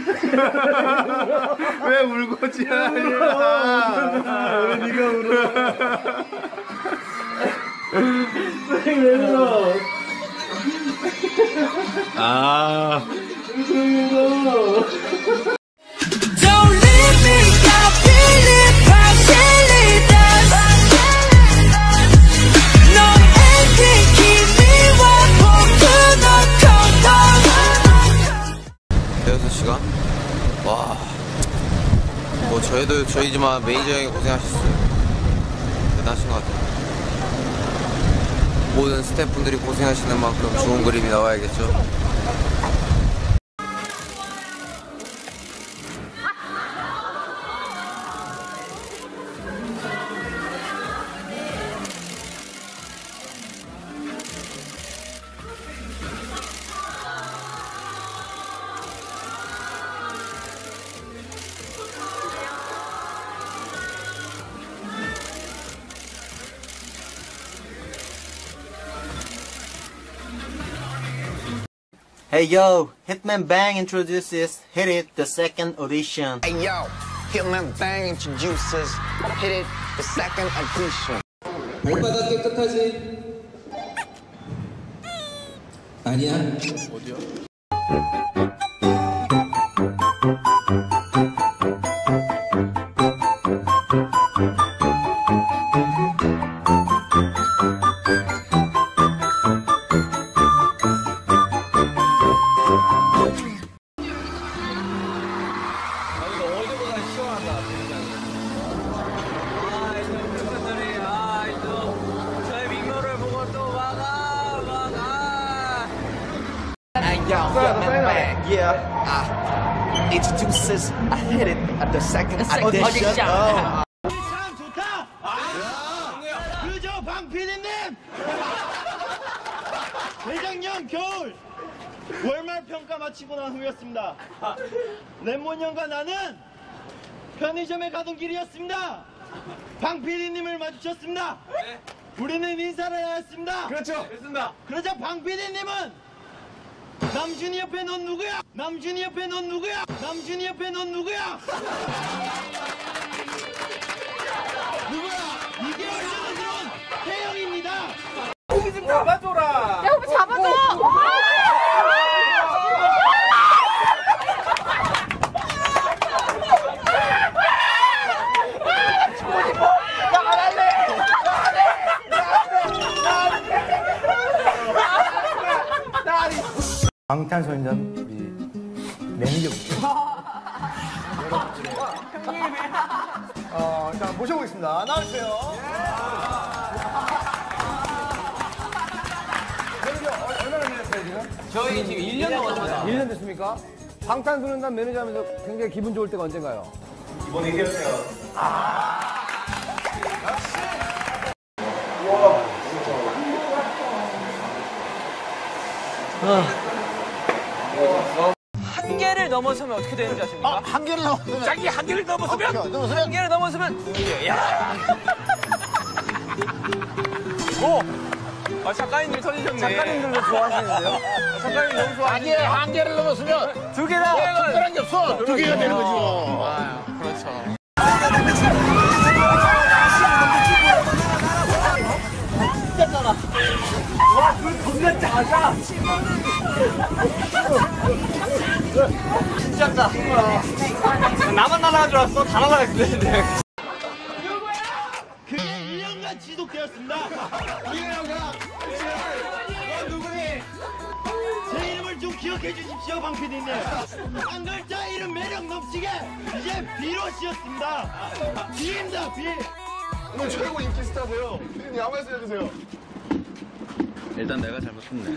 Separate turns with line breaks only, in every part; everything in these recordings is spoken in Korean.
왜 울고지야? 왜 네가 울어? 왜 울어? 아. 와, 뭐 저희지만 매니저 형이 고생하셨어요. 대단하신 것 같아요. 모든 스태프분들이 고생하시는 만큼 좋은 그림이 나와야겠죠.
Hey yo, Hitman Bang introduces Hit It, the second audition.
Hey yo, Hitman Bang introduces Hit It, the second audition.
발바닥 깨끗하지? 아니야?
어디요?
Yeah, introduces a Hit It at the second audition.
참 좋다. 그저 방 PD님. 재작년 겨울 월말 평가 마치고 난 후였습니다. 랩몬형과 나는 편의점에 가던 길이었습니다. 방 PD님을 마주쳤습니다. 우리는 인사를 하였습니다.
그렇죠. 됐습니다.
그러자 방 PD님은 남준이 옆에 넌 누구야? 남준이 옆에 넌 누구야? 남준이 옆에 넌 누구야? 누구야? 2개월 전에 들어온 태영입니다.
호비 좀 잡아줘라.
야, 호비 잡아줘.
방탄소년단 우리 매니저분들 자 모셔보겠습니다. 나와주세요. 매니저 얼마나 되셨어요 지금?
저희 지금 1년 넘었습니다.
1년 됐습니까? 방탄소년단 매니저 하면서 굉장히 기분 좋을 때가 언젠가요?
이번에 이겼어요.
한계를 넘어서면 어떻게 되는지 아십니까?
한계를 넘었으면
자기 한계를 넘어서면 한계를 넘어서면 야. 오. 작가님들 터지셨네.
작가님들도 좋아하시는데요?
작가님 너무 좋아하시네요.
한계를 넘었으면
두 개다.
특별한 게 없어. 두 개가 되는 거죠.
그렇죠.
진짜 짜. 나만 날아갈 줄 알았어. 다 날아갔는데. 그게 1년간 지속되었습니다. 이래요가. 너 누구니? 제 이름을 좀 기억해 주십시오, 방 PD님. 한 글자 이름 매력 넘치게 이제 비로 씌었습니다. 비입니다, 비.
오늘 최고 인기 스타세요. 피디님 한 말씀 해주세요.
일단 내가 잘못했네.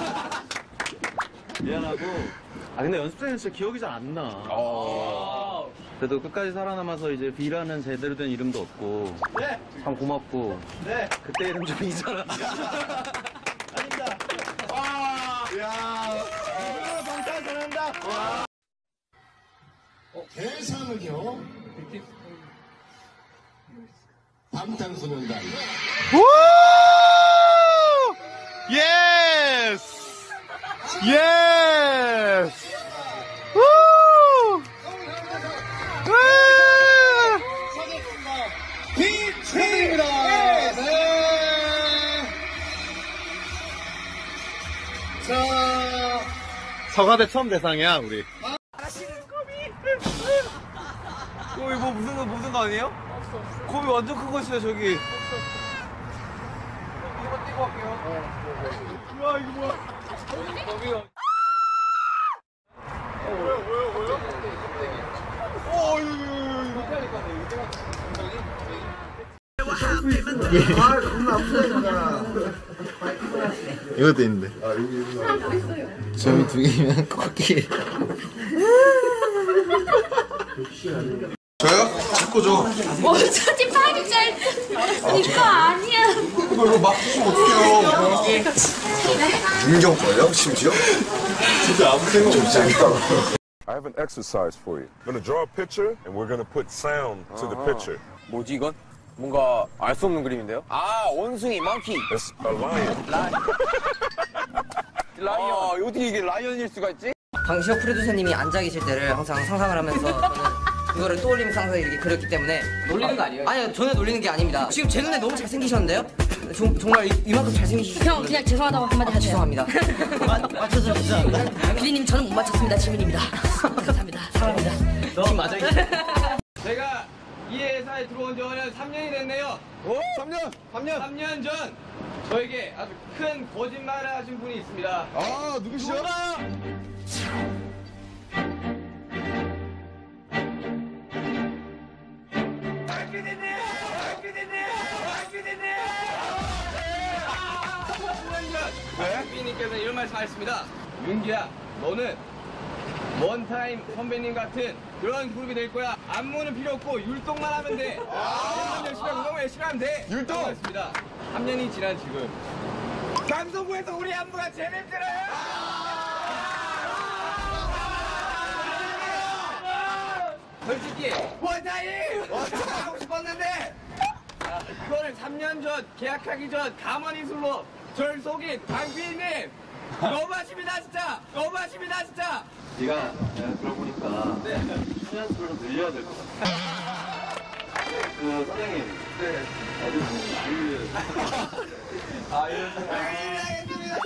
미안하고. 근데 연습생은 진짜 기억이 잘 안 나. 그래도 끝까지 살아남아서 이제 B라는 제대로 된 이름도 없고.
네.
참 고맙고.
네.
그때 이름 좀 잊어라.
아닙니다.
야.
이분으로 방탄소년단.
대상은요. 방탄소년단.
예스! 예스! 우!
서가대 처음 대상이야 우리.
이거 무슨 거 아니에요? 없어. 곰이 완전 큰 거 있어요 저기. 없어. 이거 띄고 갈게요. 뭐야 이거 뭐야? 곰이요. 뭐야?
이것도 있는데.
점이 2개면 꺾기.
저요? 자꾸 줘.
어차피 팔이 짧다. 이거 아니야.
이거 막 주시면 어떡해요. 윤경 거예요? 심지어? 진짜 아무 생각 없이 재밌다.
I have an exercise for you. I'm gonna draw a picture and we're gonna put sound to the picture.
뭐지 이건? 뭔가 알 수 없는 그림인데요? 아 원숭이 monkey.
It's a lion.
라이언. 어떻게 이게 라이언일 수가 있지?
방시혁 프로듀서님이 앉아 계실 때를 항상 상상을 하면서 저는 그거를 떠올리면서 항상 이렇게 그렸기 때문에 놀리는 거 아니에요? 아니요, 저는 놀리는 게 아닙니다. 지금 제 눈에 너무 잘생기셨는데요? 정말 이만큼 잘생기시죠?
형 그냥 죄송하다고 한마디 하세요.
죄송합니다.
맞춰서 죄송합니다.
피디님 저는 못 맞췄습니다. 지민입니다. 감사합니다. 사랑합니다.
너 맞아.
제가 이 회사에 들어온 지 3년이 됐네요. 오? 3년? 3년 전 저에게 아주 큰 거짓말을 하신 분이 있습니다.
아, 누구시죠?
피디님께서는 이런 말씀하셨습니다. 윤기야, 너는 원타임 선배님 같은 그런 그룹이 될 거야. 안무는 필요 없고 율동만 하면 돼. 열심히 하고 너무 열심히 하면 돼. 율동! 했습니다. 3년이 지난 지금 감성부에서 우리 안무가 제일 힘들어요. 솔직히 원타임 하고 싶었는데 그거를 3년 전 계약하기 전 가만히술로 절 속인 방피디님 너무하십니다 진짜. 너무하십니다 진짜.
내가 그러고 보니까 출연 수를 좀 늘려야 될 것 같아. 그 선생님. 네. 어디 많이 아 이런 생각.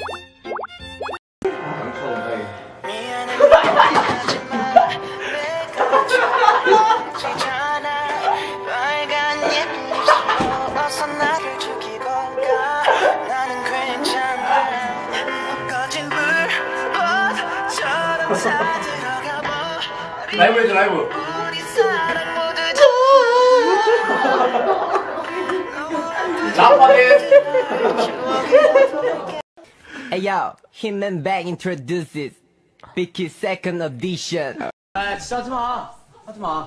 라이브 해줘 라이브.
Hey yo, Hitman Bang introduces Vicky second edition.
아 진짜 하지마. 하지마.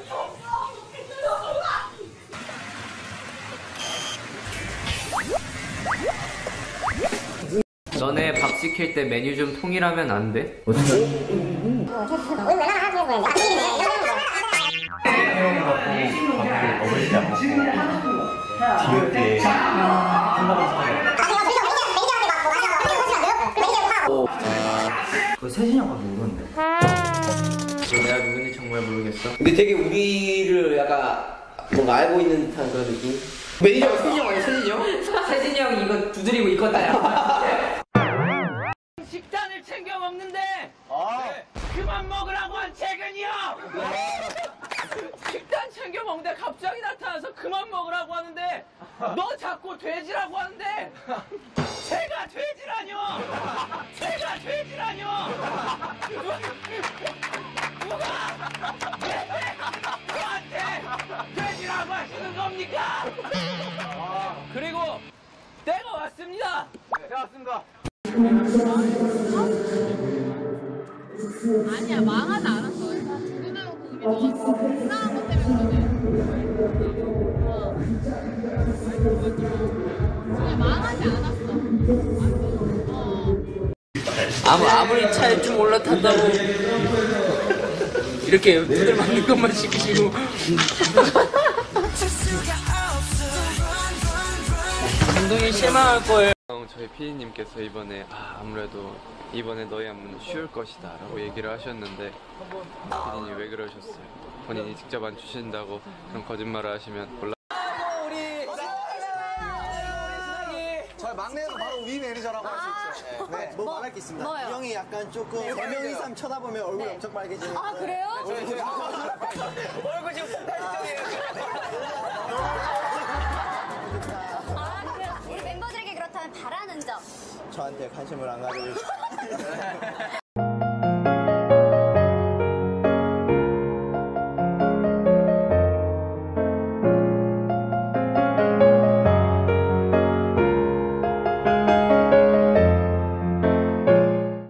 너네 밥 시킬 때 메뉴 좀 통일하면 안 돼?
그거 세진이 형밖에 모르는데.
내가 누군지 정말 모르겠어.
근데 되게 우리를 약간 뭔가 알고 있는 듯한 그런 느낌? 매니저가 세진이 형 아니야, 세진이 형? 세진이 형이 이거 두드리고 있거든요.
식단을 챙겨 먹는데 네. 그만 먹으라고 한 최근이요. 식단 챙겨 먹는데 갑자기 나타나서 그만 먹으라고 하는데 너 자꾸 돼지라고 하는데 제가 돼지라뇨. 제가 돼지라뇨. 누가 너한테 돼지라고 하시는 겁니까? 그리고 때가 왔습니다. 네, 왔습니다.
아니야 망하지 않았어. 누구나 그게 좀 이상한 것 때문에 그래. 망하지 않았어.
아무리 차에 좀 올라탄다고 이렇게 두들 맞는 것만 시키시고. 감독이 실망할 거예요. 저희 피디님께서 이번에 아무래도 이번에 너희 안무는 쉬울 것이다 라고 얘기를 하셨는데 피디님 왜 그러셨어요? 본인이 직접 안 주신다고 그런 거짓말을 하시면 곤란.
우리 수상이 저희 막내는 바로 위네.
매니저라고 할 수 있죠. 네. 뭐 말할 게 있습니다.
뭐요?
이 형이 약간 조금 3명 이상 쳐다보면 얼굴이
네.
엄청 빨개지는.
아, 그래요?
얼굴 지금 폭발시켜요.
아, 그럼 우리 멤버들에게 그렇다면 바라는 점.
저한테 관심을 안 가져주시고